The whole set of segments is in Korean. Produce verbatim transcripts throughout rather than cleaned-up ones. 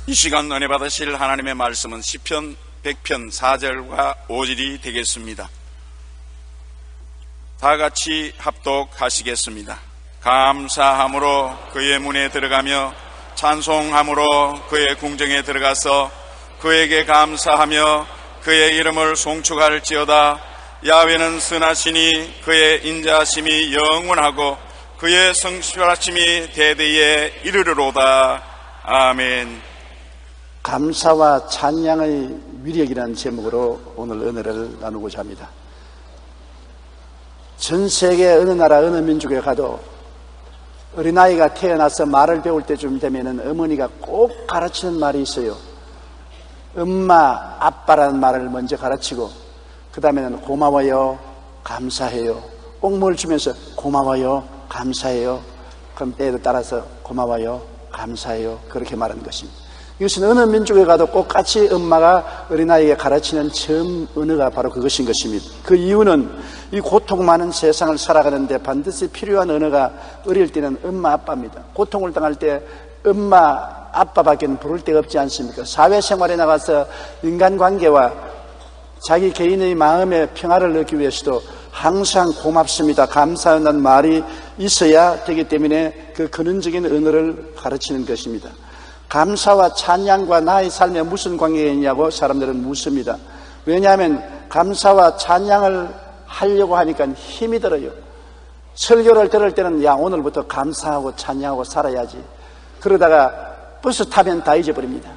이 시간 은혜 받으실 하나님의 말씀은 시편 백 편 사 절과 오 절이 되겠습니다. 다 같이 합독하시겠습니다. 감사함으로 그의 문에 들어가며 찬송함으로 그의 궁정에 들어가서 그에게 감사하며 그의 이름을 송축할지어다. 야훼는 선하시니 그의 인자하심이 영원하고 그의 성실하심이 대대에 이르르로다. 아멘. 감사와 찬양의 위력이라는 제목으로 오늘 은혜를 나누고자 합니다. 전 세계 어느 나라 어느 민족에 가도 어린아이가 태어나서 말을 배울 때쯤 되면 어머니가 꼭 가르치는 말이 있어요. 엄마, 아빠라는 말을 먼저 가르치고 그 다음에는 고마워요, 감사해요. 꼭 뭘 주면서 고마워요, 감사해요. 그럼 애도 따라서 고마워요, 감사해요. 그렇게 말하는 것입니다. 이것은 어느 민족에 가도 꼭 같이 엄마가 어린아이에게 가르치는 처음 언어가 바로 그것인 것입니다. 그 이유는 이 고통 많은 세상을 살아가는데 반드시 필요한 언어가 어릴 때는 엄마, 아빠입니다. 고통을 당할 때 엄마, 아빠밖에는 부를 데가 없지 않습니까? 사회생활에 나가서 인간관계와 자기 개인의 마음의 평화를 얻기 위해서도 항상 고맙습니다, 감사한다는 말이 있어야 되기 때문에 그 근원적인 언어를 가르치는 것입니다. 감사와 찬양과 나의 삶에 무슨 관계가 있냐고 사람들은 묻습니다. 왜냐하면 감사와 찬양을 하려고 하니까 힘이 들어요. 설교를 들을 때는 야, 오늘부터 감사하고 찬양하고 살아야지. 그러다가 버스 타면 다 잊어버립니다.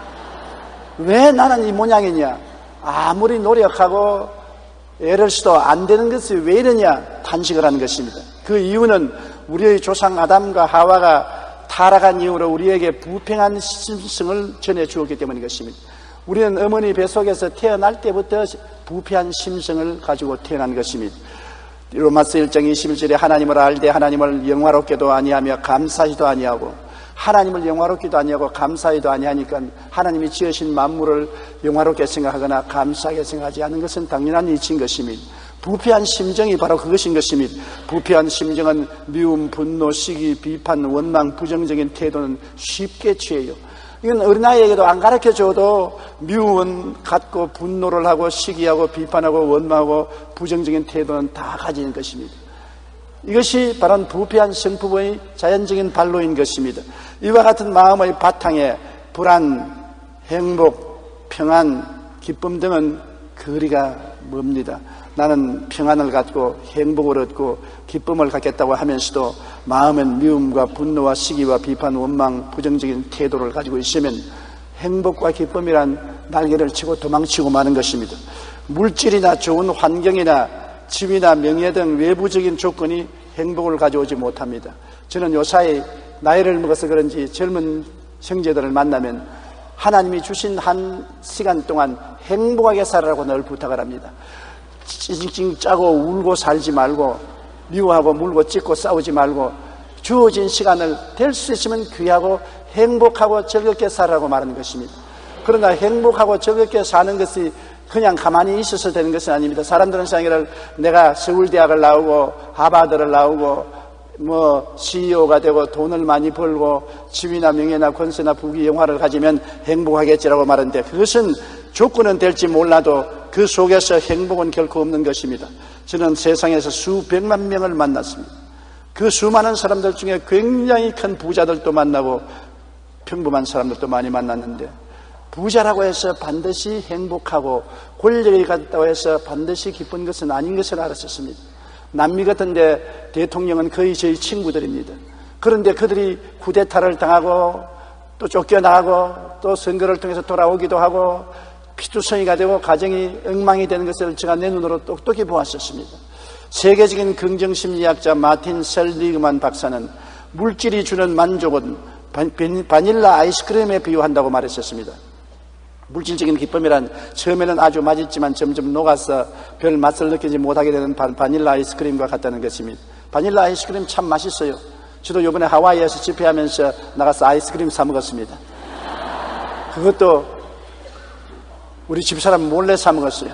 왜 나는 이 모양이냐? 아무리 노력하고 애를 써도 안 되는 것이 왜 이러냐? 탄식을 하는 것입니다. 그 이유는 우리의 조상 아담과 하와가 타락한 이후로 우리에게 불평한 심성을 전해주었기 때문인 것입니다. 우리는 어머니 뱃속에서 태어날 때부터 부패한 심성을 가지고 태어난 것입니다. 로마서 일 장 이십일 절에 하나님을 알되 하나님을 영화롭게도 아니하며 감사히도 아니하고, 하나님을 영화롭게도 아니하고 감사히도 아니하니까 하나님이 지으신 만물을 영화롭게 생각하거나 감사하게 생각하지 않는 것은 당연한 이치인 것입니다. 부패한 심정이 바로 그것인 것입니다. 부패한 심정은 미움, 분노, 시기, 비판, 원망, 부정적인 태도는 쉽게 취해요. 이건 어린아이에게도 안 가르쳐줘도 미움은 갖고 분노를 하고 시기하고 비판하고 원망하고 부정적인 태도는 다 가지는 것입니다. 이것이 바로 부패한 성품의 자연적인 발로인 것입니다. 이와 같은 마음의 바탕에 불안, 행복, 평안, 기쁨 등은 거리가 멉니다. 나는 평안을 갖고 행복을 얻고 기쁨을 갖겠다고 하면서도 마음엔 미움과 분노와 시기와 비판, 원망, 부정적인 태도를 가지고 있으면 행복과 기쁨이란 날개를 치고 도망치고 마는 것입니다. 물질이나 좋은 환경이나 집이나 명예 등 외부적인 조건이 행복을 가져오지 못합니다. 저는 요사이 나이를 먹어서 그런지 젊은 형제들을 만나면 하나님이 주신 한 시간 동안 행복하게 살아라고 늘 부탁을 합니다. 찡찡 짜고 울고 살지 말고 미워하고 물고 찢고 싸우지 말고 주어진 시간을 될 수 있으면 귀하고 행복하고 즐겁게 살아라고 말하는 것입니다. 그러나 행복하고 즐겁게 사는 것이 그냥 가만히 있어서 되는 것은 아닙니다. 사람들은 생각을 내가 서울대학을 나오고 하버드를 나오고 뭐 씨이오가 되고 돈을 많이 벌고 지위나 명예나 권세나 부귀 영화를 가지면 행복하겠지라고 말하는데 그것은 조건은 될지 몰라도 그 속에서 행복은 결코 없는 것입니다. 저는 세상에서 수백만 명을 만났습니다. 그 수많은 사람들 중에 굉장히 큰 부자들도 만나고 평범한 사람들도 많이 만났는데 부자라고 해서 반드시 행복하고 권력이 갖다고 해서 반드시 기쁜 것은 아닌 것을 알았었습니다. 남미 같은데 대통령은 거의 저희 친구들입니다. 그런데 그들이 쿠데타를 당하고 또 쫓겨나가고 또 선거를 통해서 돌아오기도 하고 피투성이가 되고 가정이 엉망이 되는 것을 제가 내 눈으로 똑똑히 보았었습니다. 세계적인 긍정심리학자 마틴 셀리그만 박사는 물질이 주는 만족은 바닐라 아이스크림에 비유한다고 말했었습니다. 물질적인 기쁨이란 처음에는 아주 맛있지만 점점 녹아서 별 맛을 느끼지 못하게 되는 바닐라 아이스크림과 같다는 것입니다. 바닐라 아이스크림 참 맛있어요. 저도 이번에 하와이에서 집회하면서 나가서 아이스크림 사 먹었습니다. 그것도 우리 집사람 몰래 사 먹었어요.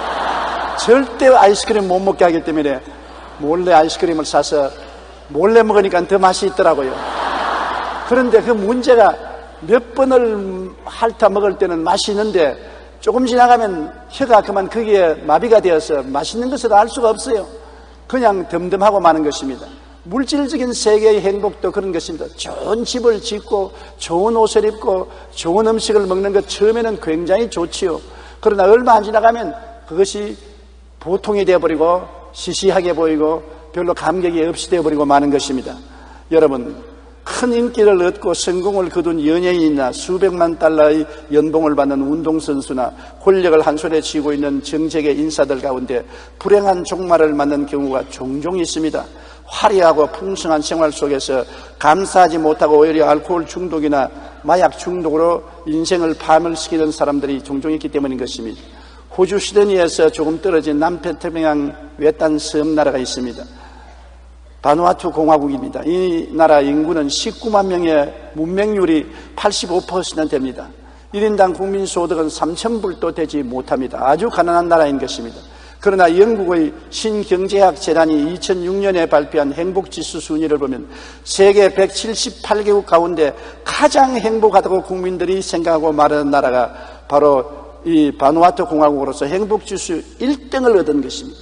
절대 아이스크림 못 먹게 하기 때문에 몰래 아이스크림을 사서 몰래 먹으니까 더 맛이 있더라고요. 그런데 그 문제가 몇 번을 핥아 먹을 때는 맛있는데 조금 지나가면 혀가 그만 거기에 마비가 되어서 맛있는 것을 알 수가 없어요. 그냥 덤덤하고 마는 것입니다. 물질적인 세계의 행복도 그런 것입니다. 좋은 집을 짓고 좋은 옷을 입고 좋은 음식을 먹는 것 처음에는 굉장히 좋지요. 그러나 얼마 안 지나가면 그것이 보통이 되어버리고 시시하게 보이고 별로 감격이 없이 되어버리고 마는 것입니다. 여러분, 큰 인기를 얻고 성공을 거둔 연예인이나 수백만 달러의 연봉을 받는 운동선수나 권력을 한 손에 쥐고 있는 정책의 인사들 가운데 불행한 종말을 맞는 경우가 종종 있습니다. 화려하고 풍성한 생활 속에서 감사하지 못하고 오히려 알코올 중독이나 마약 중독으로 인생을 파멸시키는 사람들이 종종 있기 때문인 것입니다. 호주 시드니에서 조금 떨어진 남태평양 외딴 섬 나라가 있습니다. 바누아투 공화국입니다. 이 나라 인구는 십구만 명의 문맹률이 팔십오 퍼센트나 됩니다. 일 인당 국민소득은 삼천 불도 되지 못합니다. 아주 가난한 나라인 것입니다. 그러나 영국의 신경제학 재단이 이천육 년에 발표한 행복지수 순위를 보면 세계 백칠십팔 개국 가운데 가장 행복하다고 국민들이 생각하고 말하는 나라가 바로 이 바누아투 공화국으로서 행복지수 일 등을 얻은 것입니다.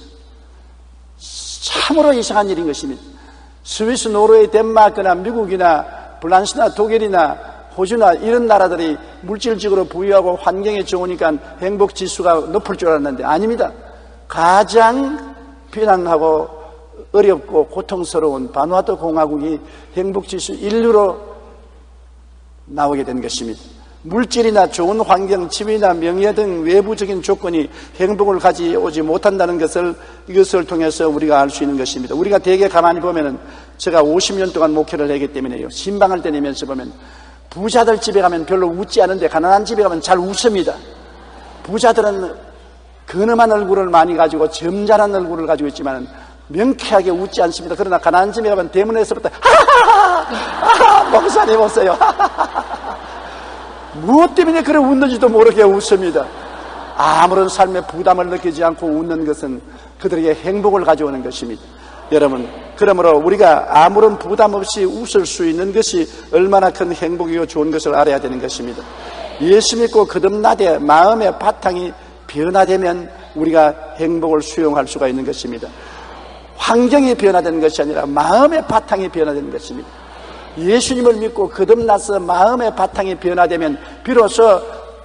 참으로 이상한 일인 것입니다. 스위스, 노르웨이, 덴마크나 미국이나 프랑스나 독일이나 호주나 이런 나라들이 물질적으로 부유하고 환경이 좋으니까 행복지수가 높을 줄 알았는데 아닙니다. 가장 비난하고 어렵고 고통스러운 바누아투 공화국이 행복지수 일 위로 나오게 된 것입니다. 물질이나 좋은 환경, 지위나 명예 등 외부적인 조건이 행복을 가져오지 못한다는 것을 이것을 통해서 우리가 알 수 있는 것입니다. 우리가 대개 가만히 보면은 제가 오십 년 동안 목회를 하기 때문에요. 신방을 다니면서 보면 부자들 집에 가면 별로 웃지 않은데 가난한 집에 가면 잘 웃습니다. 부자들은 근엄한 얼굴을 많이 가지고 점잖은 얼굴을 가지고 있지만 명쾌하게 웃지 않습니다. 그러나 가난한 집에 가면 대문에서부터 하하하하 목사님 오세요. 무엇 때문에 그래 웃는지도 모르게 웃습니다. 아무런 삶의 부담을 느끼지 않고 웃는 것은 그들에게 행복을 가져오는 것입니다. 여러분, 그러므로 우리가 아무런 부담 없이 웃을 수 있는 것이 얼마나 큰 행복이고 좋은 것을 알아야 되는 것입니다. 예수 믿고 거듭나되 마음의 바탕이 변화되면 우리가 행복을 수용할 수가 있는 것입니다. 환경이 변화되는 것이 아니라 마음의 바탕이 변화되는 것입니다. 예수님을 믿고 거듭나서 마음의 바탕이 변화되면 비로소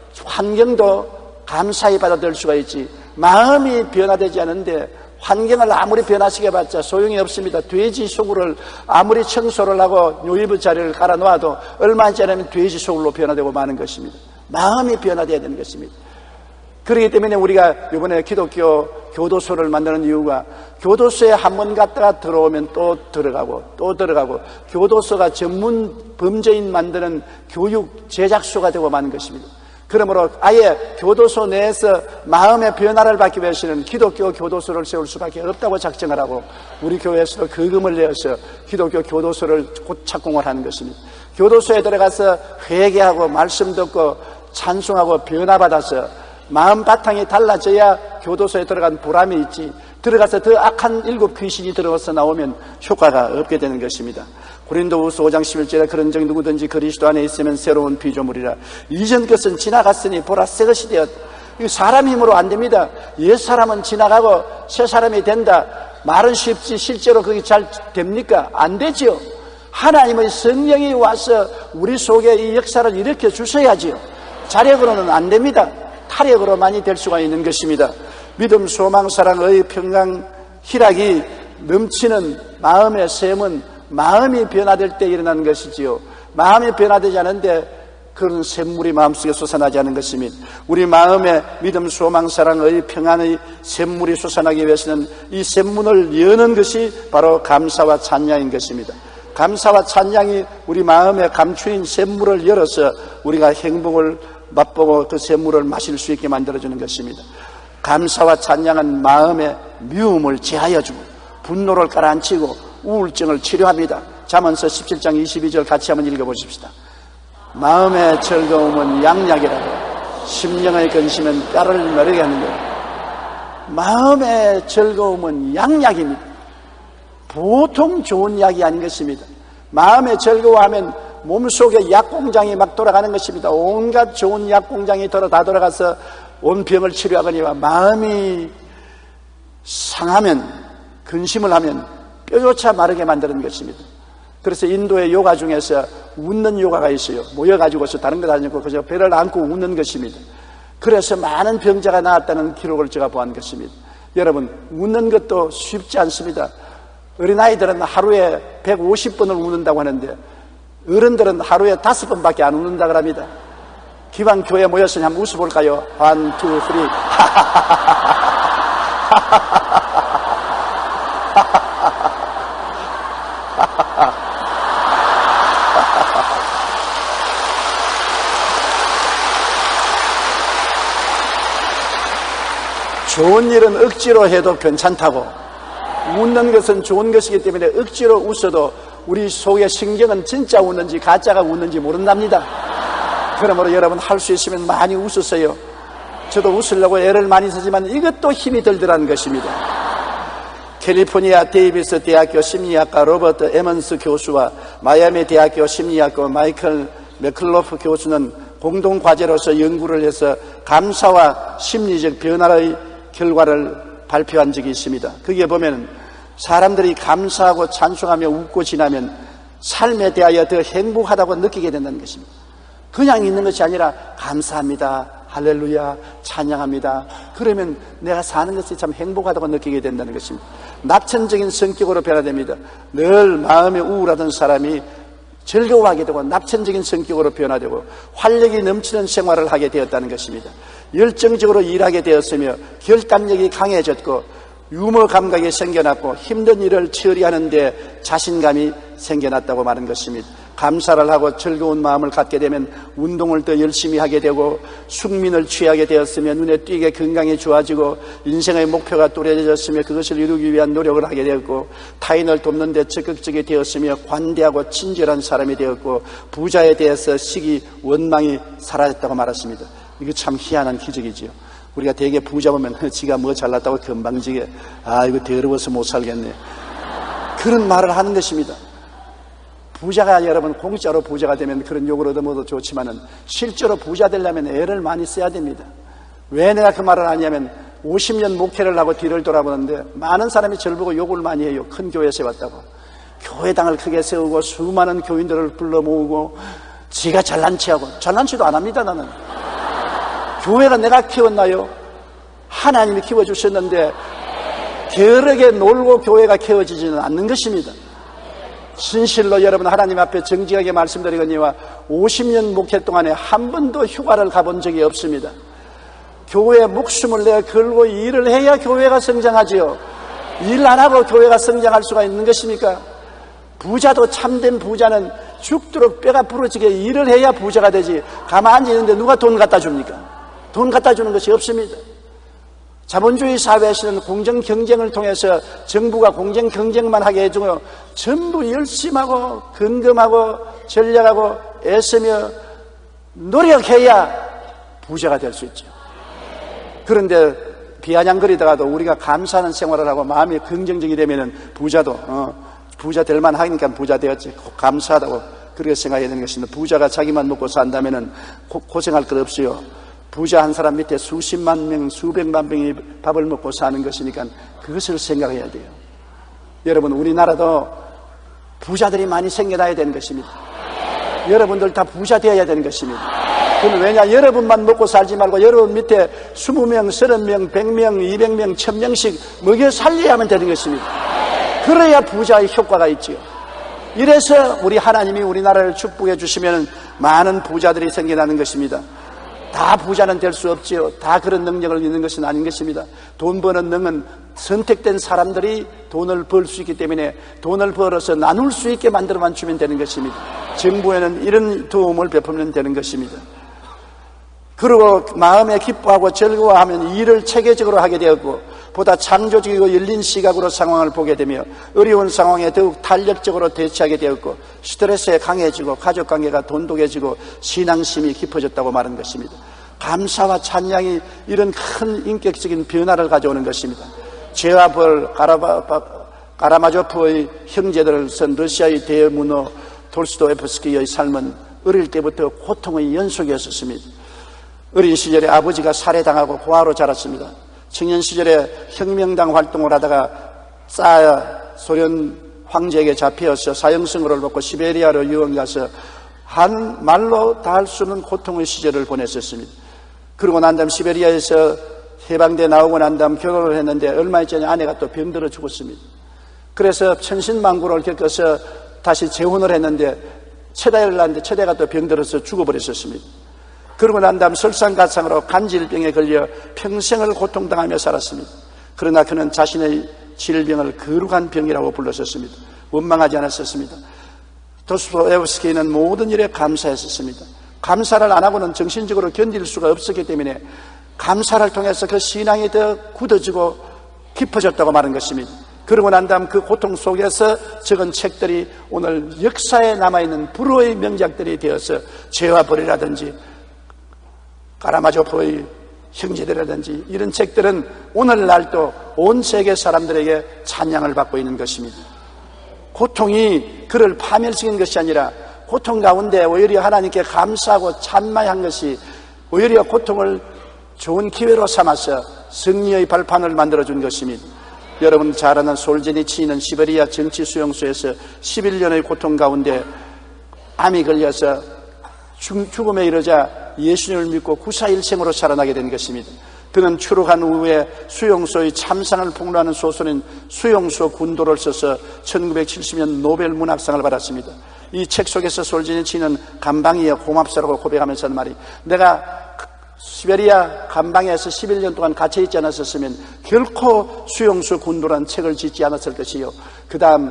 환경도 감사히 받아들일 수가 있지, 마음이 변화되지 않은데 환경을 아무리 변화시켜봤자 소용이 없습니다. 돼지 소굴을 아무리 청소를 하고 요일부 자리를 깔아 놓아도 얼마 있지 않으면 돼지 소굴로 변화되고 마는 것입니다. 마음이 변화되어야 되는 것입니다. 그렇기 때문에 우리가 이번에 기독교 교도소를 만드는 이유가 교도소에 한 번 갔다가 들어오면 또 들어가고 또 들어가고 교도소가 전문 범죄인 만드는 교육 제작소가 되고 마는 것입니다. 그러므로 아예 교도소 내에서 마음의 변화를 받기 위해서는 기독교 교도소를 세울 수밖에 없다고 작정을 하고 우리 교회에서도 거금을 내어서 기독교 교도소를 곧 착공을 하는 것입니다. 교도소에 들어가서 회개하고 말씀 듣고 찬송하고 변화받아서 마음 바탕이 달라져야 교도소에 들어간 보람이 있지, 들어가서 더 악한 일곱 귀신이 들어와서 나오면 효과가 없게 되는 것입니다. 고린도후서 오 장 십일 절에 그런즉 누구든지 그리스도 안에 있으면 새로운 피조물이라 이전 것은 지나갔으니 보라 새 것이 되었다. 이거 사람 힘으로 안 됩니다. 옛 사람은 지나가고 새 사람이 된다. 말은 쉽지 실제로 그게 잘 됩니까? 안 되지요. 하나님의 성령이 와서 우리 속에 이 역사를 일으켜 주셔야지요. 자력으로는 안 됩니다. 타력으로만이 될 수가 있는 것입니다. 믿음, 소망, 사랑, 의, 평강, 희락이 넘치는 마음의 샘은 마음이 변화될 때 일어나는 것이지요. 마음이 변화되지 않은데 그런 샘물이 마음속에 솟아나지 않은 것입니다. 우리 마음에 믿음, 소망, 사랑, 의, 평안의 샘물이 솟아나기 위해서는 이 샘문을 여는 것이 바로 감사와 찬양인 것입니다. 감사와 찬양이 우리 마음에 감추인 샘물을 열어서 우리가 행복을 맛보고 그 샘물을 마실 수 있게 만들어주는 것입니다. 감사와 찬양은 마음의 미움을 제하여주고 분노를 가라앉히고 우울증을 치료합니다. 잠언서 십칠 장 이십이 절 같이 한번 읽어보십시다. 마음의 즐거움은 양약이라고 심령의 근심은 뼈를 마르게 하는 것. 마음의 즐거움은 양약입니다. 보통 좋은 약이 아닌 것입니다. 마음의 즐거워하면 몸속에 약공장이 막 돌아가는 것입니다. 온갖 좋은 약공장이 돌아 다 돌아가서 온 병을 치료하거니와 마음이 상하면, 근심을 하면 뼈조차 마르게 만드는 것입니다. 그래서 인도의 요가 중에서 웃는 요가가 있어요. 모여가지고서 다른 것 아니고 그저 배를 안고 웃는 것입니다. 그래서 많은 병자가 나았다는 기록을 제가 보한 것입니다. 여러분, 웃는 것도 쉽지 않습니다. 어린아이들은 하루에 백오십 번을 웃는다고 하는데 어른들은 하루에 다섯 번밖에 안 웃는다고 합니다. 기왕 교회 모였으니 한번 웃어볼까요? 원, 투, 쓰리. 좋은 일은 억지로 해도 괜찮다고, 웃는 것은 좋은 것이기 때문에 억지로 웃어도 우리 속의 신경은 진짜 웃는지 가짜가 웃는지 모른답니다. 그러므로 여러분 할 수 있으면 많이 웃으세요. 저도 웃으려고 애를 많이 쓰지만 이것도 힘이 들더라는 것입니다. 캘리포니아 데이비스 대학교 심리학과 로버트 에먼스 교수와 마이애미 대학교 심리학과 마이클 맥클로프 교수는 공동 과제로서 연구를 해서 감사와 심리적 변화의 결과를 발표한 적이 있습니다. 거기에 보면 사람들이 감사하고 찬송하며 웃고 지나면 삶에 대하여 더 행복하다고 느끼게 된다는 것입니다. 그냥 있는 것이 아니라 감사합니다, 할렐루야, 찬양합니다. 그러면 내가 사는 것이 참 행복하다고 느끼게 된다는 것입니다. 낙천적인 성격으로 변화됩니다. 늘 마음이 우울하던 사람이 즐거워하게 되고 낙천적인 성격으로 변화되고 활력이 넘치는 생활을 하게 되었다는 것입니다. 열정적으로 일하게 되었으며 결단력이 강해졌고 유머 감각이 생겨났고 힘든 일을 처리하는 데 자신감이 생겨났다고 말한 것입니다. 감사를 하고 즐거운 마음을 갖게 되면 운동을 더 열심히 하게 되고 숙민을 취하게 되었으며 눈에 띄게 건강이 좋아지고 인생의 목표가 뚜렷해졌으며 그것을 이루기 위한 노력을 하게 되었고 타인을 돕는 데 적극적이 되었으며 관대하고 친절한 사람이 되었고 부자에 대해서 시기, 원망이 사라졌다고 말했습니다. 이거 참 희한한 기적이지요. 우리가 되게 부자 보면 지가 뭐 잘났다고 건방지게 아 이거 더러워서 못 살겠네 그런 말을 하는 것입니다. 부자가 여러분 공짜로 부자가 되면 그런 욕을 얻어먹어도 좋지만은 실제로 부자 되려면 애를 많이 써야 됩니다. 왜 내가 그 말을 하냐면 오십 년 목회를 하고 뒤를 돌아보는데 많은 사람이 저를 보고 욕을 많이 해요. 큰 교회 세웠다고. 교회당을 크게 세우고 수많은 교인들을 불러 모으고 지가 잘난 체하고 잘난 체도 안 합니다. 나는 교회가 내가 키웠나요? 하나님이 키워주셨는데 게으르게 놀고 교회가 키워지지는 않는 것입니다. 진실로 여러분 하나님 앞에 정직하게 말씀드리거니와 오십 년 목회 동안에 한 번도 휴가를 가본 적이 없습니다. 교회에 목숨을 내 걸고 일을 해야 교회가 성장하지요. 일 안 하고 교회가 성장할 수가 있는 것입니까? 부자도 참된 부자는 죽도록 뼈가 부러지게 일을 해야 부자가 되지 가만히 있는데 누가 돈 갖다 줍니까? 돈 갖다 주는 것이 없습니다. 자본주의 사회에서는 공정 경쟁을 통해서 정부가 공정 경쟁만 하게 해주고 전부 열심하고 근검하고 전략하고 애쓰며 노력해야 부자가 될 수 있죠. 그런데 비아냥거리다가도 우리가 감사하는 생활을 하고 마음이 긍정적이 되면은 부자도 어, 부자 될 만하니까 부자 되었지 감사하다고 그렇게 생각해야 되는 것입니다. 부자가 자기만 먹고 산다면은 고, 고생할 것 없어요. 부자 한 사람 밑에 수십만 명, 수백만 명이 밥을 먹고 사는 것이니까 그것을 생각해야 돼요. 여러분 우리나라도 부자들이 많이 생겨나야 되는 것입니다. 여러분들 다 부자 되어야 되는 것입니다. 그건 왜냐? 여러분만 먹고 살지 말고 여러분 밑에 이십 명, 삼십 명, 백 명, 이백 명, 천 명씩 먹여 살려야만 되는 것입니다. 그래야 부자의 효과가 있지요. 이래서 우리 하나님이 우리나라를 축복해 주시면 많은 부자들이 생겨나는 것입니다. 다 부자는 될 수 없지요. 다 그런 능력을 있는 것은 아닌 것입니다. 돈 버는 능은 선택된 사람들이 돈을 벌 수 있기 때문에 돈을 벌어서 나눌 수 있게 만들어만 주면 되는 것입니다. 정부에는 이런 도움을 베풀면 되는 것입니다. 그리고 마음에 기뻐하고 즐거워하면 일을 체계적으로 하게 되었고 보다 창조적이고 열린 시각으로 상황을 보게 되며 어려운 상황에 더욱 탄력적으로 대처하게 되었고 스트레스에 강해지고 가족관계가 돈독해지고 신앙심이 깊어졌다고 말한 것입니다. 감사와 찬양이 이런 큰 인격적인 변화를 가져오는 것입니다. 죄와 벌, 가라바, 가라마조프의 형제들을 선 러시아의 대문호 돌스토에프스키의 삶은 어릴 때부터 고통의 연속이었습니다. 어린 시절에 아버지가 살해당하고 고아로 자랐습니다. 청년 시절에 혁명당 활동을 하다가 싸야 소련 황제에게 잡혀서 사형선고를 받고 시베리아로 유학 가서 한 말로 다 할 수 없는 고통의 시절을 보냈었습니다. 그러고 난 다음 시베리아에서 해방돼 나오고 난 다음 결혼을 했는데 얼마 있지 아내가 또 병들어 죽었습니다. 그래서 천신만고를 겪어서 다시 재혼을 했는데 첫애를 낳았는데 첫애가 또 병들어서 죽어버렸었습니다. 그러고 난 다음 설상가상으로 간질병에 걸려 평생을 고통당하며 살았습니다. 그러나 그는 자신의 질병을 거룩한 병이라고 불렀었습니다. 원망하지 않았었습니다. 도스토옙스키는 모든 일에 감사했었습니다. 감사를 안 하고는 정신적으로 견딜 수가 없었기 때문에 감사를 통해서 그 신앙이 더 굳어지고 깊어졌다고 말한 것입니다. 그러고 난 다음 그 고통 속에서 적은 책들이 오늘 역사에 남아있는 불후의 명작들이 되어서 죄와 벌이라든지 까라마조프의 형제들이라든지 이런 책들은 오늘날도 온 세계 사람들에게 찬양을 받고 있는 것입니다. 고통이 그를 파멸시킨 것이 아니라 고통 가운데 오히려 하나님께 감사하고 찬양한 것이 오히려 고통을 좋은 기회로 삼아서 승리의 발판을 만들어준 것입니다. 여러분 잘 아는 솔제니치는 시베리아 정치 수용소에서 십일 년의 고통 가운데 암이 걸려서 죽음에 이르자 예수님을 믿고 구사일생으로 살아나게 된 것입니다. 그는 추록한 후에 수용소의 참상을 폭로하는 소설인 수용소 군도를 써서 천구백칠십 년 노벨 문학상을 받았습니다. 이 책 속에서 솔제니치는 감방이여 고맙소라고 고백하면서 하는 말이, 내가 시베리아 감방에서 십일 년 동안 갇혀있지 않았었으면 결코 수용소 군도란 책을 짓지 않았을 것이요, 그 다음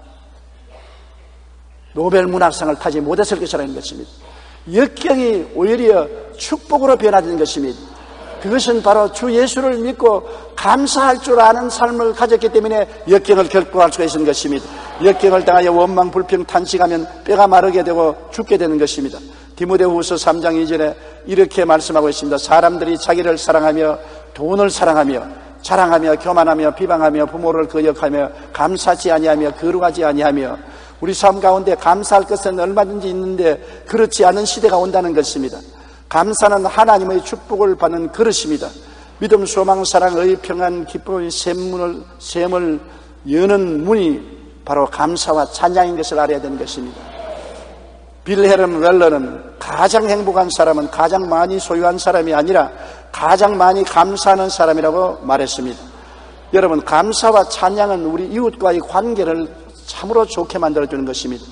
노벨 문학상을 타지 못했을 것이라는 것입니다. 역경이 오히려 축복으로 변화된 것입니다. 그것은 바로 주 예수를 믿고 감사할 줄 아는 삶을 가졌기 때문에 역경을 극복할 수가 있는 것입니다. 역경을 당하여 원망, 불평, 탄식하면 뼈가 마르게 되고 죽게 되는 것입니다. 디모데후서 삼 장 이 절에 이렇게 말씀하고 있습니다. 사람들이 자기를 사랑하며 돈을 사랑하며 자랑하며 교만하며 비방하며 부모를 거역하며 감사하지 아니하며 거룩하지 아니하며, 우리 삶 가운데 감사할 것은 얼마든지 있는데 그렇지 않은 시대가 온다는 것입니다. 감사는 하나님의 축복을 받는 그릇입니다. 믿음, 소망, 사랑, 의, 평안, 기쁨의 샘문을, 샘을 여는 문이 바로 감사와 찬양인 것을 알아야 되는 것입니다. 빌헬름 웰러는 가장 행복한 사람은 가장 많이 소유한 사람이 아니라 가장 많이 감사하는 사람이라고 말했습니다. 여러분, 감사와 찬양은 우리 이웃과의 관계를 참으로 좋게 만들어주는 것입니다.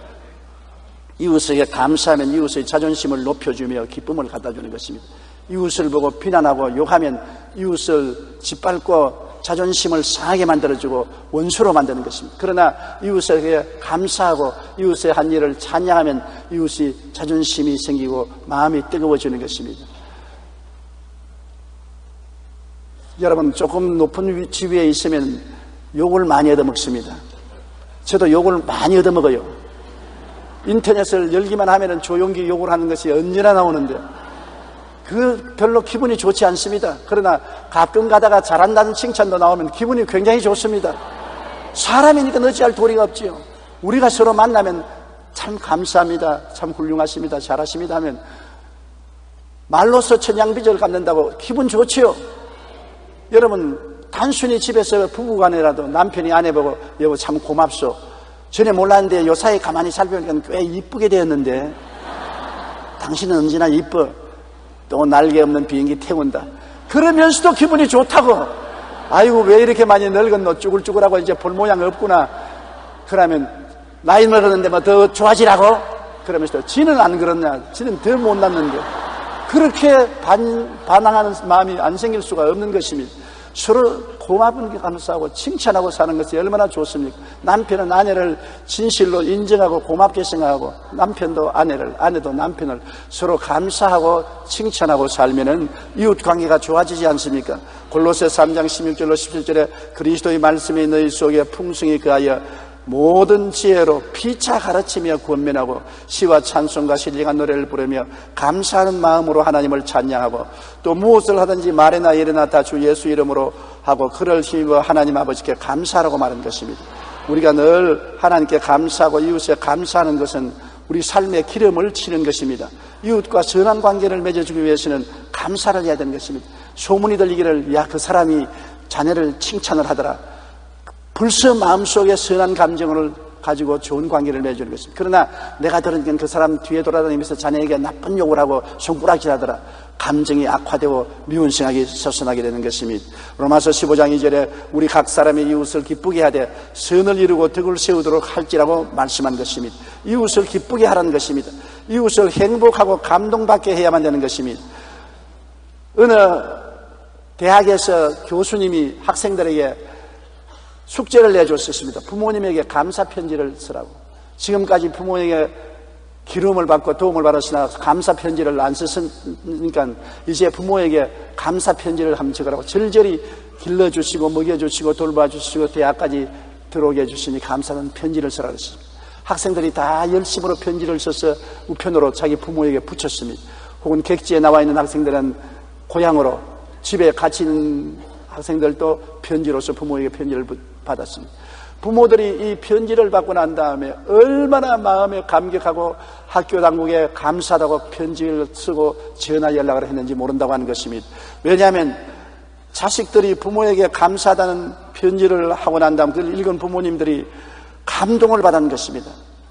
이웃에게 감사하면 이웃의 자존심을 높여주며 기쁨을 갖다주는 것입니다. 이웃을 보고 비난하고 욕하면 이웃을 짓밟고 자존심을 상하게 만들어주고 원수로 만드는 것입니다. 그러나 이웃에게 감사하고 이웃의 한 일을 찬양하면 이웃이 자존심이 생기고 마음이 뜨거워지는 것입니다. 여러분, 조금 높은 지위에 있으면 욕을 많이 얻어먹습니다. 저도 욕을 많이 얻어먹어요. 인터넷을 열기만 하면 조용기 욕을 하는 것이 언제나 나오는데 그 별로 기분이 좋지 않습니다. 그러나 가끔 가다가 잘한다는 칭찬도 나오면 기분이 굉장히 좋습니다. 사람이니까 어찌할 도리가 없지요. 우리가 서로 만나면 참 감사합니다, 참 훌륭하십니다, 잘하십니다 하면 말로써 천냥빚을 갚는다고 기분 좋지요. 여러분, 단순히 집에서 부부간에라도 남편이 아내 보고 여보 참 고맙소, 전에 몰랐는데 요사이 가만히 살펴보니까 꽤 이쁘게 되었는데 당신은 언제나 이뻐, 또 날개 없는 비행기 태운다, 그러면서도 기분이 좋다고. 아이고 왜 이렇게 많이 늙었노, 쭈글쭈글하고 이제 볼 모양 없구나. 그러면 나이 먹었는데 뭐 더 좋아지라고? 그러면서 지는 안 그렇냐, 지는 더 못났는데. 그렇게 반, 반항하는 마음이 안 생길 수가 없는 것입니다. 서로 고마운 게 감사하고 칭찬하고 사는 것이 얼마나 좋습니까? 남편은 아내를 진실로 인정하고 고맙게 생각하고 남편도 아내를, 아내도 남편을 서로 감사하고 칭찬하고 살면은 이웃 관계가 좋아지지 않습니까? 골로새 삼 장 십육 절로 십칠 절에 그리스도의 말씀이 너희 속에 풍성히 거하여 모든 지혜로 피차 가르치며 권면하고 시와 찬송과 신령한 노래를 부르며 감사하는 마음으로 하나님을 찬양하고 또 무엇을 하든지 말이나 일이나 다 주 예수 이름으로 하고 그를 힘입어 하나님 아버지께 감사하라고 말한 것입니다. 우리가 늘 하나님께 감사하고 이웃에 감사하는 것은 우리 삶의 기름을 치는 것입니다. 이웃과 선한 관계를 맺어주기 위해서는 감사를 해야 되는 것입니다. 소문이 들리기를 야, 그 사람이 자네를 칭찬을 하더라. 벌써 마음속에 선한 감정을 가지고 좋은 관계를 맺어주는 것입니다. 그러나 내가 들은 건 그 사람 뒤에 돌아다니면서 자네에게 나쁜 욕을 하고 손가락질하더라. 감정이 악화되고 미운 생각이 솟아나게 되는 것입니다. 로마서 십오 장 이 절에 우리 각 사람의 이웃을 기쁘게 하되 선을 이루고 덕을 세우도록 할지라고 말씀한 것입니다. 이웃을 기쁘게 하라는 것입니다. 이웃을 행복하고 감동받게 해야만 되는 것입니다. 어느 대학에서 교수님이 학생들에게 숙제를 내줬었습니다. 부모님에게 감사 편지를 쓰라고. 지금까지 부모에게 기름을 받고 도움을 받았으나 감사 편지를 안 썼으니까 이제 부모에게 감사 편지를 한번 적으라고. 절절히 길러주시고 먹여주시고 돌봐주시고 대학까지 들어오게 해주시니 감사는 편지를 쓰라고 했습니다. 학생들이 다 열심으로 편지를 써서 우편으로 자기 부모에게 붙였습니다. 혹은 객지에 나와 있는 학생들은 고향으로 집에 같이 있는 학생들도 편지로서 부모에게 편지를 받았습니다. 부모들이 이 편지를 받고 난 다음에 얼마나 마음에 감격하고 학교 당국에 감사하다고 편지를 쓰고 전화 연락을 했는지 모른다고 하는 것입니다. 왜냐하면 자식들이 부모에게 감사하다는 편지를 하고 난 다음 그걸 읽은 부모님들이 감동을 받은 것입니다.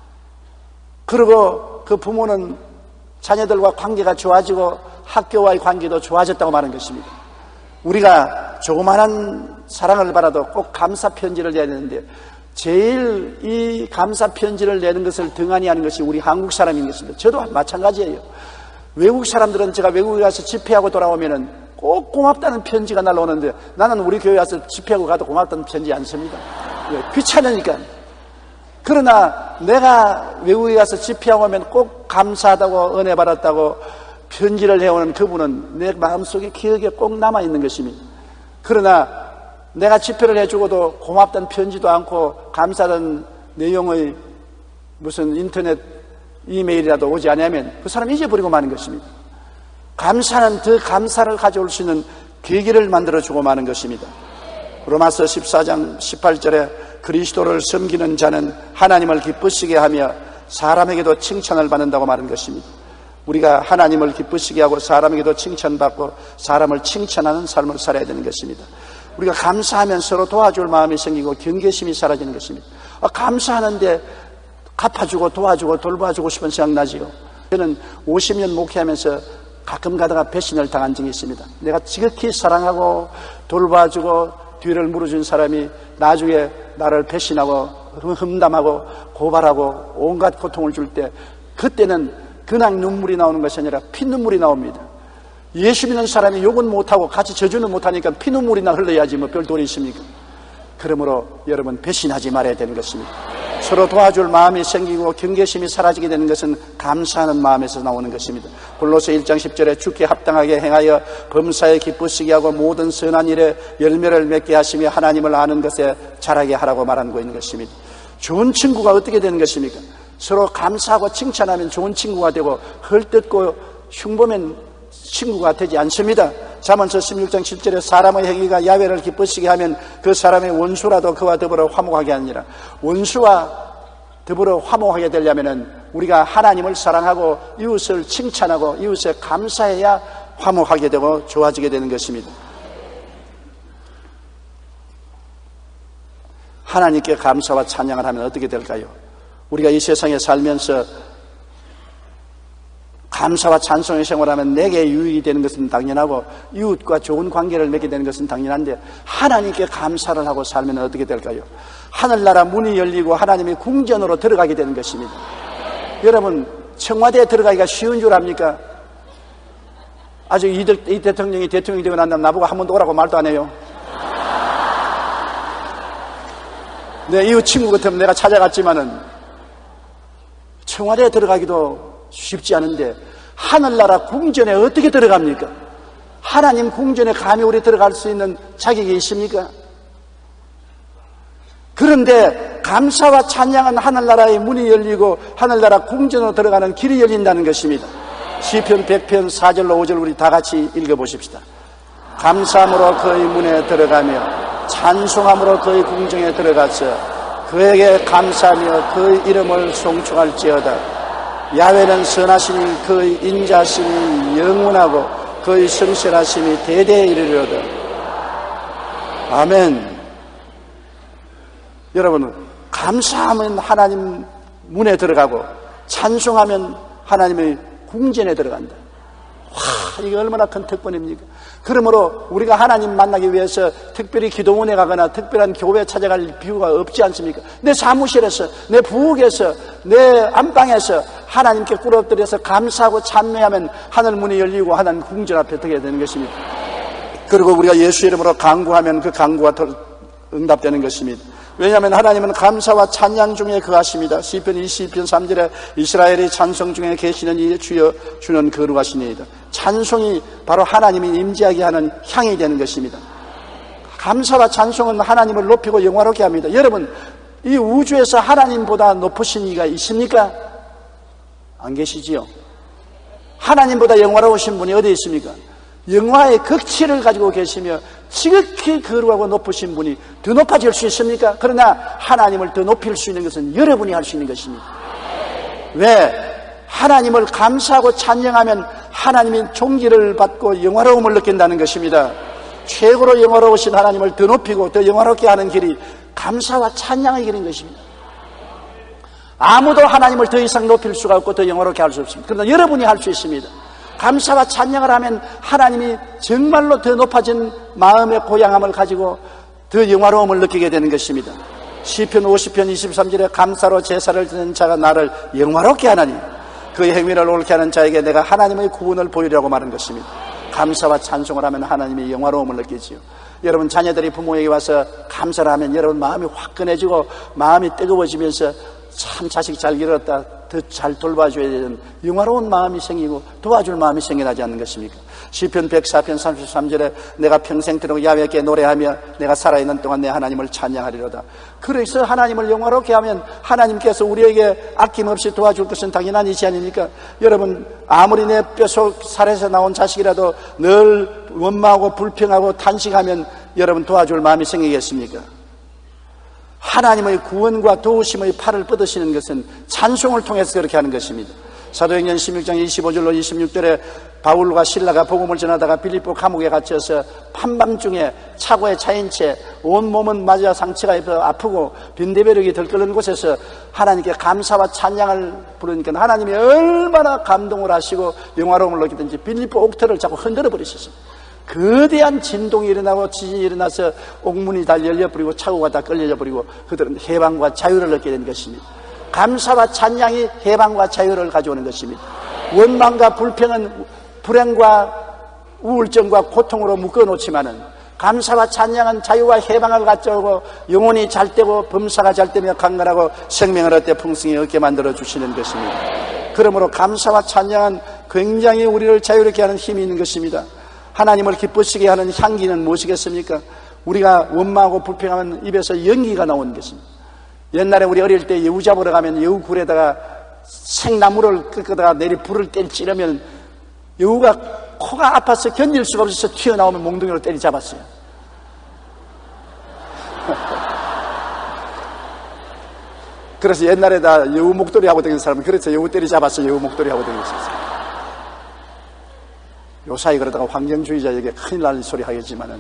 그리고 그 부모는 자녀들과 관계가 좋아지고 학교와의 관계도 좋아졌다고 말하는 것입니다. 우리가 조그마한 사랑을 받아도 꼭 감사 편지를 내야 되는데 제일 이 감사 편지를 내는 것을 등한히 하는 것이 우리 한국 사람인 것입니다. 저도 마찬가지예요. 외국 사람들은 제가 외국에 가서 집회하고 돌아오면은 꼭 고맙다는 편지가 날라오는데 나는 우리 교회 와서 집회하고 가도 고맙다는 편지 안 씁니다. 귀찮으니까. 그러나 내가 외국에 가서 집회하고 오면 꼭 감사하다고 은혜 받았다고 편지를 해오는 그분은 내 마음속에 기억에 꼭 남아있는 것입니다. 그러나 내가 집회를 해주고도 고맙다는 편지도 않고 감사하는 내용의 무슨 인터넷 이메일이라도 오지 않으면 그 사람이 잊어버리고 마는 것입니다. 감사는 더 감사를 가져올 수 있는 계기를 만들어주고 마는 것입니다. 로마서 십사 장 십팔 절에 그리스도를 섬기는 자는 하나님을 기쁘시게 하며 사람에게도 칭찬을 받는다고 말한 것입니다. 우리가 하나님을 기쁘시게 하고 사람에게도 칭찬받고 사람을 칭찬하는 삶을 살아야 되는 것입니다. 우리가 감사하면 서로 도와줄 마음이 생기고 경계심이 사라지는 것입니다. 아, 감사하는데 갚아주고 도와주고 돌봐주고 싶은 생각 나지요. 저는 오십 년 목회하면서 가끔 가다가 배신을 당한 적이 있습니다. 내가 지극히 사랑하고 돌봐주고 뒤를 물어준 사람이 나중에 나를 배신하고 험담하고 고발하고 온갖 고통을 줄 때 그때는 그냥 눈물이 나오는 것이 아니라 피눈물이 나옵니다. 예수 믿는 사람이 욕은 못하고 같이 저주는 못하니까 피눈물이나 흘러야지 뭐 별 도리 있습니까? 그러므로 여러분 배신하지 말아야 되는 것입니다. 서로 도와줄 마음이 생기고 경계심이 사라지게 되는 것은 감사하는 마음에서 나오는 것입니다. 골로새 일 장 십 절에 주께 합당하게 행하여 범사에 기쁘시게 하고 모든 선한 일에 열매를 맺게 하시며 하나님을 아는 것에 자라게 하라고 말하고 있는 것입니다. 좋은 친구가 어떻게 되는 것입니까? 서로 감사하고 칭찬하면 좋은 친구가 되고 헐뜯고 흉보면 친구가 되지 않습니다. 잠언서 십육 장 칠 절에 사람의 행위가 야훼를 기쁘시게 하면 그 사람의 원수라도 그와 더불어 화목하게 하니라. 원수와 더불어 화목하게 되려면 우리가 하나님을 사랑하고 이웃을 칭찬하고 이웃에 감사해야 화목하게 되고 좋아지게 되는 것입니다. 하나님께 감사와 찬양을 하면 어떻게 될까요? 우리가 이 세상에 살면서 감사와 찬송의 생활하면 내게 유익이 되는 것은 당연하고 이웃과 좋은 관계를 맺게 되는 것은 당연한데 하나님께 감사를 하고 살면 어떻게 될까요? 하늘나라 문이 열리고 하나님의 궁전으로 들어가게 되는 것입니다. 여러분 청와대에 들어가기가 쉬운 줄 압니까? 아직 이, 이 대통령이 대통령이 되고 난 다음 나보고 한 번도 오라고 말도 안 해요. 내 이웃 친구 같으면 내가 찾아갔지만은 청와대에 들어가기도 쉽지 않은데 하늘나라 궁전에 어떻게 들어갑니까? 하나님 궁전에 감히 우리 들어갈 수 있는 자격이 있습니까? 그런데 감사와 찬양은 하늘나라의 문이 열리고 하늘나라 궁전으로 들어가는 길이 열린다는 것입니다. 시편 백 편 사 절로 오 절 우리 다 같이 읽어보십시다. 감사함으로 그의 문에 들어가며 찬송함으로 그의 궁정에 들어가서 그에게 감사하며 그 이름을 송축할지어다. 야훼는 선하시니 그 인자하심이 영원하고 그의 성실하심이 대대에 이르리로다. 아멘. 여러분, 감사하면 하나님 문에 들어가고 찬송하면 하나님의 궁전에 들어간다. 와, 이게 얼마나 큰 특권입니까? 그러므로 우리가 하나님 만나기 위해서 특별히 기도원에 가거나 특별한 교회 찾아갈 비유가 없지 않습니까? 내 사무실에서, 내 부엌에서, 내 안방에서 하나님께 꿇어뜨려서 감사하고 찬미하면 하늘 문이 열리고 하나님 궁전 앞에 서게 되는 것입니다. 그리고 우리가 예수 이름으로 간구하면 그 간구가 응답되는 것입니다. 왜냐하면 하나님은 감사와 찬양 중에 거하십니다. 시편 이십이 편 삼 절에 이스라엘의 찬송 중에 계시는 이 주여 주는 거룩하시니이다. 찬송이 바로 하나님이 임재하게 하는 향이 되는 것입니다. 감사와 찬송은 하나님을 높이고 영화롭게 합니다. 여러분, 이 우주에서 하나님보다 높으신 이가 있습니까? 안 계시지요? 하나님보다 영화로우신 분이 어디 있습니까? 영화의 극치를 가지고 계시며 지극히 거룩하고 높으신 분이 더 높아질 수 있습니까? 그러나 하나님을 더 높일 수 있는 것은 여러분이 할 수 있는 것입니다. 왜? 하나님을 감사하고 찬양하면 하나님이 존귀를 받고 영화로움을 느낀다는 것입니다. 최고로 영화로우신 하나님을 더 높이고 더 영화롭게 하는 길이 감사와 찬양의 길인 것입니다. 아무도 하나님을 더 이상 높일 수가 없고 더 영화롭게 할 수 없습니다. 그러나 여러분이 할 수 있습니다. 감사와 찬양을 하면 하나님이 정말로 더 높아진 마음의 고향함을 가지고 더 영화로움을 느끼게 되는 것입니다. 시편 오십 편 이십삼 절에 감사로 제사를 드리는 자가 나를 영화롭게 하나니 그의 행위를 옳게 하는 자에게 내가 하나님의 구원을 보이려고 말한 것입니다. 감사와 찬송을 하면 하나님이 영화로움을 느끼지요. 여러분, 자녀들이 부모에게 와서 감사를 하면 여러분 마음이 화끈해지고 마음이 뜨거워지면서 참 자식 잘 기르었다, 더 잘 돌봐줘야 되는 영화로운 마음이 생기고 도와줄 마음이 생겨나지 않는 것입니까? 시편 백사 편 삼십삼 절에 내가 평생토록 야훼께 노래하며 내가 살아있는 동안 내 하나님을 찬양하리로다. 그래서 하나님을 영화롭게 하면 하나님께서 우리에게 아낌없이 도와줄 것은 당연한 이치 아닙니까? 여러분, 아무리 내 뼈속 살에서 나온 자식이라도 늘 원망하고 불평하고 탄식하면 여러분 도와줄 마음이 생기겠습니까? 하나님의 구원과 도우심의 팔을 뻗으시는 것은 찬송을 통해서 그렇게 하는 것입니다. 사도행전 십육 장 이십오 절로 이십육 절에 바울과 실라가 복음을 전하다가 빌립보 감옥에 갇혀서 판밤중에 차고에 차인 채 온몸은 맞아 상처가 입어 아프고 빈대벼락이 들끓는 곳에서 하나님께 감사와 찬양을 부르니까 하나님이 얼마나 감동을 하시고 영화로움을 느끼든지 빌립보 옥터를 자꾸 흔들어 버리셨어요. 거대한 진동이 일어나고 지진이 일어나서 옥문이 다 열려버리고 차고가 다 끌려버리고 그들은 해방과 자유를 얻게 된 것입니다. 감사와 찬양이 해방과 자유를 가져오는 것입니다. 원망과 불평은 불행과 우울증과 고통으로 묶어놓지만은 감사와 찬양은 자유와 해방을 가져오고 영혼이 잘되고 범사가 잘되며 강건하고 생명을 얻되 풍성히 얻게 만들어 주시는 것입니다. 그러므로 감사와 찬양은 굉장히 우리를 자유롭게 하는 힘이 있는 것입니다. 하나님을 기쁘시게 하는 향기는 무엇이겠습니까? 우리가 원망하고 불평하면 입에서 연기가 나오는 것입니다. 옛날에 우리 어릴 때 여우 잡으러 가면 여우 굴에다가 생나무를 끄다가 내리 불을 때리 찌르면 여우가 코가 아파서 견딜 수가 없어서 튀어나오면 몽둥이로 때리 잡았어요. 그래서 옛날에 다 여우 목도리 하고 다니는 사람은 그래서 여우 때리 잡았어 여우 목도리 하고 다녔었어요. 요사이 그러다가 환경주의자에게 큰일 날 소리 하겠지만은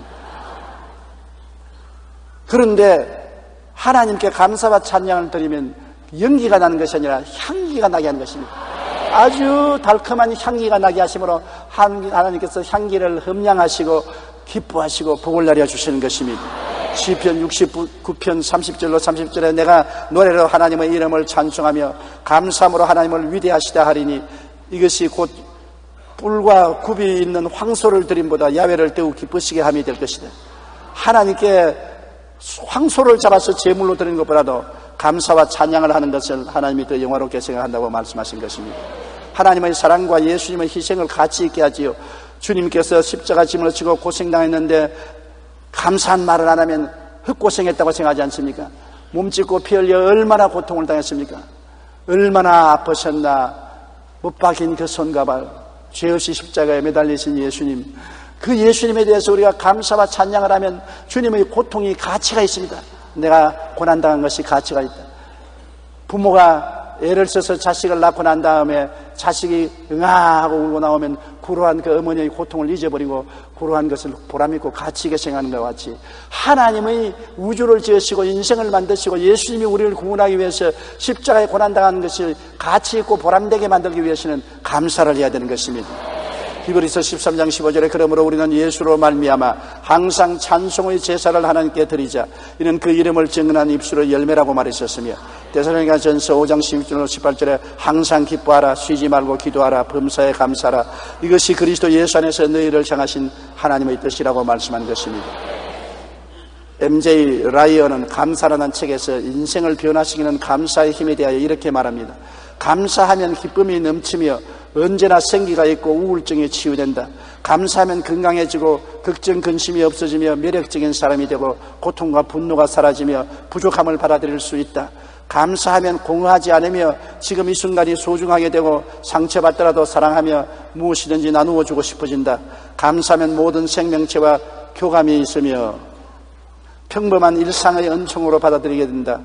그런데 하나님께 감사와 찬양을 드리면 연기가 나는 것이 아니라 향기가 나게 하는 것입니다. 아주 달콤한 향기가 나게 하심으로 하나님께서 향기를 흠량하시고 기뻐하시고 복을 내려 주시는 것입니다. 시편 육십구 편 삼십 절로 삼십 절에 내가 노래로 하나님의 이름을 찬송하며 감사함으로 하나님을 위대하시다 하리니 이것이 곧 뿔과 굽이 있는 황소를 드림보다 야훼를 더욱 기쁘시게 함이 될 것이다. 하나님께 황소를 잡아서 제물로 드리는 것보다도 감사와 찬양을 하는 것을 하나님이 더 영화롭게 생각한다고 말씀하신 것입니다. 하나님의 사랑과 예수님의 희생을 가치 있게 하지요. 주님께서 십자가 짐을 지고 고생당했는데 감사한 말을 안 하면 흑고생했다고 생각하지 않습니까? 몸짓고 피 흘려 얼마나 고통을 당했습니까? 얼마나 아프셨나. 못 박인 그 손과 발, 죄 없이 십자가에 매달리신 예수님, 그 예수님에 대해서 우리가 감사와 찬양을 하면 주님의 고통이 가치가 있습니다. 내가 고난당한 것이 가치가 있다. 부모가 애를 써서 자식을 낳고 난 다음에 자식이 응아하고 울고 나오면 구루한 그 어머니의 고통을 잊어버리고 구루한 것을 보람있고 가치 있게 생각하는 것과 같이 하나님의 우주를 지으시고 인생을 만드시고 예수님이 우리를 구원하기 위해서 십자가에 고난당하는 것을 가치 있고 보람되게 만들기 위해서는 감사를 해야 되는 것입니다. 히브리서 십삼 장 십오 절에 그러므로 우리는 예수로 말미암아 항상 찬송의 제사를 하나님께 드리자. 이는 그 이름을 증언한 입술의 열매라고 말했었으며 데살로니가전서 오 장 십육 절 십팔 절에 항상 기뻐하라, 쉬지 말고 기도하라, 범사에 감사하라. 이것이 그리스도 예수 안에서 너희를 향하신 하나님의 뜻이라고 말씀한 것입니다. 엠제이 라이언은 감사라는 책에서 인생을 변화시키는 감사의 힘에 대하여 이렇게 말합니다. 감사하면 기쁨이 넘치며 언제나 생기가 있고 우울증이 치유된다. 감사하면 건강해지고 걱정 근심이 없어지며 매력적인 사람이 되고 고통과 분노가 사라지며 부족함을 받아들일 수 있다. 감사하면 공허하지 않으며 지금 이 순간이 소중하게 되고 상처받더라도 사랑하며 무엇이든지 나누어 주고 싶어진다. 감사하면 모든 생명체와 교감이 있으며 평범한 일상의 은총으로 받아들이게 된다.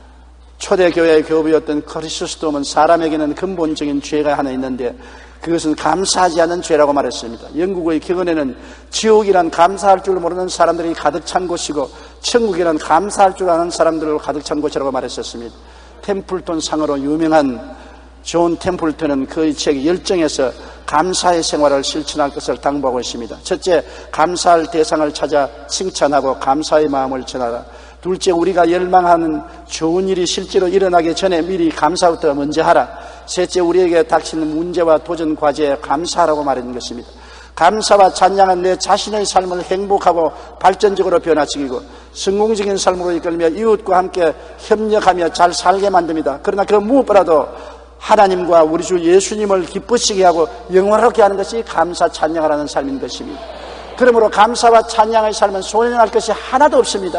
초대교회의 교부였던 크리스토스톰은 사람에게는 근본적인 죄가 하나 있는데 그것은 감사하지 않는 죄라고 말했습니다. 영국의 격언에는 지옥이란 감사할 줄 모르는 사람들이 가득 찬 곳이고 천국이란 감사할 줄 아는 사람들로 가득 찬 곳이라고 말했었습니다. 템플턴 상으로 유명한 존 템플턴은 그의 책 열정에서 감사의 생활을 실천할 것을 당부하고 있습니다. 첫째, 감사할 대상을 찾아 칭찬하고 감사의 마음을 전하라. 둘째, 우리가 열망하는 좋은 일이 실제로 일어나기 전에 미리 감사부터 먼저 하라. 셋째, 우리에게 닥치는 문제와 도전 과제에 감사하라고 말하는 것입니다. 감사와 찬양은 내 자신의 삶을 행복하고 발전적으로 변화시키고 성공적인 삶으로 이끌며 이웃과 함께 협력하며 잘 살게 만듭니다. 그러나 그 무엇보다도 하나님과 우리 주 예수님을 기쁘시게 하고 영원하게 하는 것이 감사 찬양을 하는 삶인 것입니다. 그러므로 감사와 찬양의 삶은 손해날 것이 하나도 없습니다.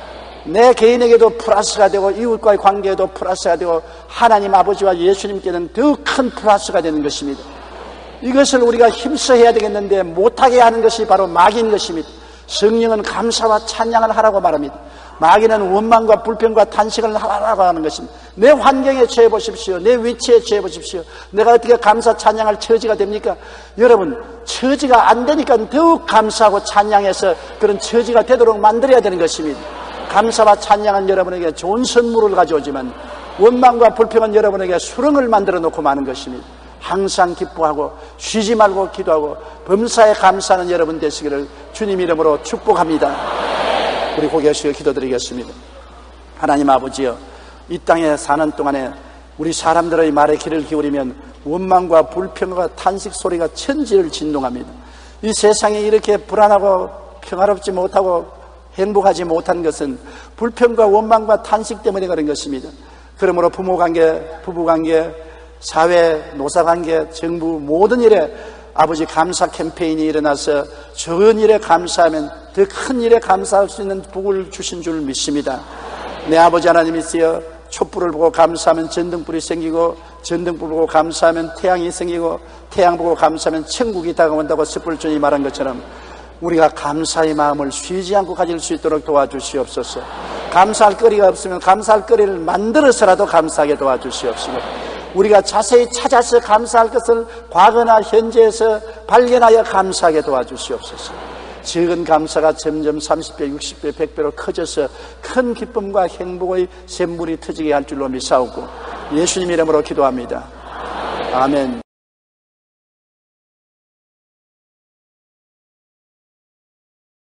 내 개인에게도 플러스가 되고 이웃과의 관계에도 플러스가 되고 하나님 아버지와 예수님께는 더 큰 플러스가 되는 것입니다. 이것을 우리가 힘써 해야 되겠는데 못하게 하는 것이 바로 마귀인 것입니다. 성령은 감사와 찬양을 하라고 말합니다. 마귀는 원망과 불평과 탄식을 하라고 하는 것입니다. 내 환경에 처해 보십시오. 내 위치에 처해 보십시오. 내가 어떻게 감사 찬양할 처지가 됩니까? 여러분, 처지가 안 되니까 더욱 감사하고 찬양해서 그런 처지가 되도록 만들어야 되는 것입니다. 감사와 찬양은 여러분에게 좋은 선물을 가져오지만 원망과 불평은 여러분에게 수렁을 만들어 놓고 마는 것입니다. 항상 기뻐하고 쉬지 말고 기도하고 범사에 감사하는 여러분 되시기를 주님 이름으로 축복합니다. 우리 고개 숙여 기도드리겠습니다. 하나님 아버지여, 이 땅에 사는 동안에 우리 사람들의 말에 귀를 기울이면 원망과 불평과 탄식 소리가 천지를 진동합니다. 이 세상이 이렇게 불안하고 평화롭지 못하고 행복하지 못한 것은 불평과 원망과 탄식 때문에 그런 것입니다. 그러므로 부모관계, 부부관계, 사회, 노사관계, 정부 모든 일에 아버지 감사 캠페인이 일어나서 적은 일에 감사하면 더 큰 일에 감사할 수 있는 복을 주신 줄 믿습니다. 내 아버지 하나님이시여, 촛불을 보고 감사하면 전등불이 생기고 전등불 보고 감사하면 태양이 생기고 태양 보고 감사하면 천국이 다가온다고 섣불 주님이 말한 것처럼 우리가 감사의 마음을 쉬지 않고 가질 수 있도록 도와주시옵소서. 감사할 거리가 없으면 감사할 거리를 만들어서라도 감사하게 도와주시옵시고, 우리가 자세히 찾아서 감사할 것을 과거나 현재에서 발견하여 감사하게 도와주시옵소서. 적은 감사가 점점 삼십 배, 육십 배, 백 배로 커져서 큰 기쁨과 행복의 샘물이 터지게 할 줄로 믿사오고 예수님 이름으로 기도합니다. 아멘.